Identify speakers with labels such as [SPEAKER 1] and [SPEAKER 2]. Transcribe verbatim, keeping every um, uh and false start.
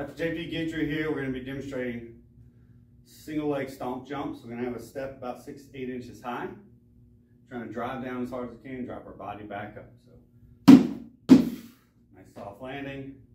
[SPEAKER 1] Doctor J P Guidry here. We're going to be demonstrating single leg stomp jumps. We're going to have a step about six to eight inches high. Trying to drive down as hard as we can, drop our body back up. So, nice soft landing.